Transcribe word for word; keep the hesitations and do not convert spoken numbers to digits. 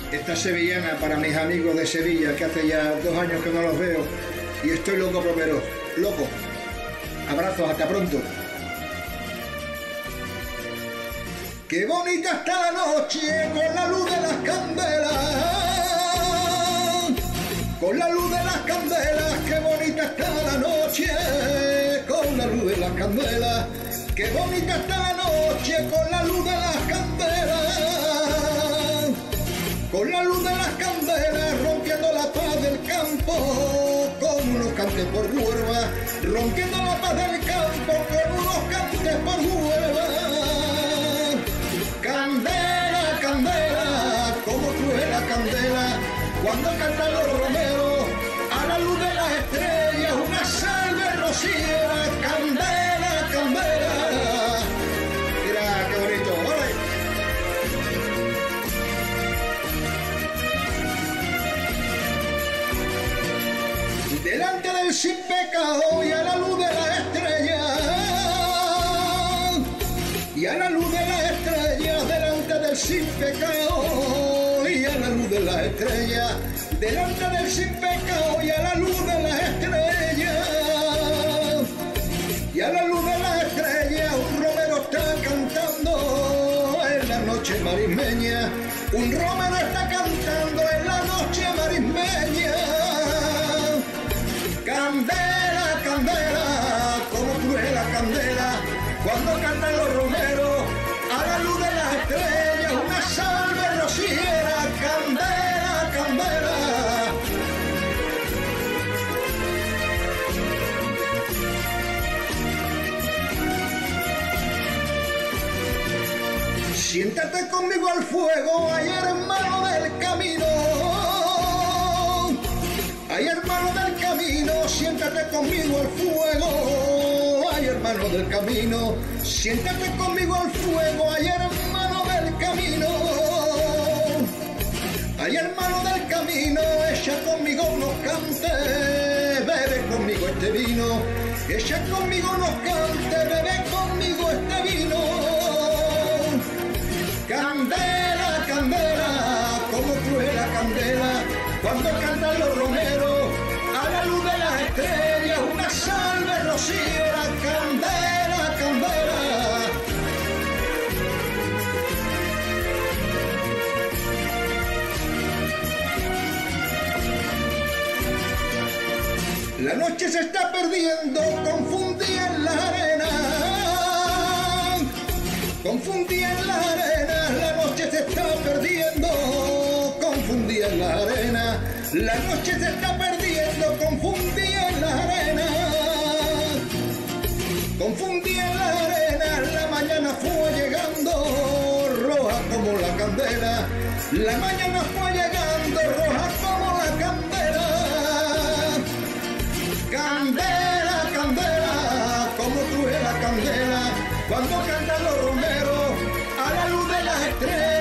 Esta sevillana para mis amigos de Sevilla, que hace ya dos años que no los veo y estoy loco por veros. Loco. Abrazos, hasta pronto. Qué bonita está la noche con la luz de las candelas. Con la luz de las candelas, qué bonita está la noche con la luz de las candelas. Qué bonita está la noche con la luz de las candelas. Con la luz de las candelas, rompiendo la paz del campo, con unos cantes por Huelva, rompiendo la paz del campo, con unos cantes por Huelva. Candela, candela, como cruje la candela, cuando cantan los romeros, a la luz de las estrellas, una salve rociera. Candela, candela. Mira, qué bonito, ¿vale? Delante del sin pecado y a la luz de la estrella, y a la luz de la estrella, delante del sin pecado y a la luz de la estrella, delante del sin pecado y a la luz de la estrella, y a la luz de la estrella, un romero está cantando en la noche marismeña, un romero está cantando en la noche marismeña. Candela, candela, como cruje la candela, cuando cantan los romeros, a la luz de las estrellas, una salve rociera. Candela, candela. Siéntate conmigo al fuego, ay hermano del camino. Ay, hermano del camino, siéntate conmigo al fuego. Ay, hermano del camino, siéntate conmigo al fuego. Ay, hermano del camino. Ay, hermano del camino, echa conmigo unos cantes, bebe conmigo este vino. Echa conmigo unos cantes, bebe conmigo este vino. Candela, candela, como cruje la candela, cuando cantan los romeros, a la luz de las estrellas, una salve rociera. Candela, candela. La noche se está perdiendo, confundida en la arena, confundida en la arena, la noche se está perdiendo, confundida en la arena, la noche se está perdiendo, confundida en la arena, confundida en la arena, la mañana fue llegando, roja como la candela, la mañana fue llegando, roja como la candela. Candela, candela, como cruje la candela, cuando cantan los romeros, a la luz de las estrellas.